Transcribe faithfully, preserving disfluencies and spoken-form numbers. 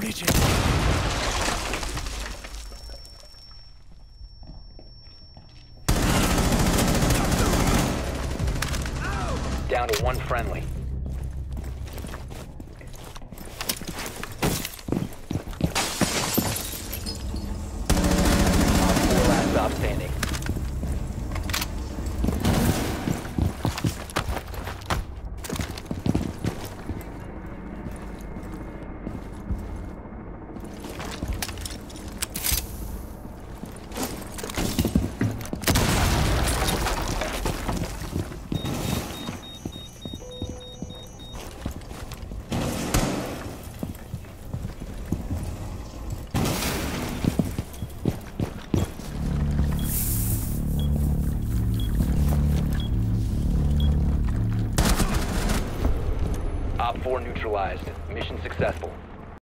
Breaching. Down to one friendly. Four last stop standing. Op four neutralized. Mission successful.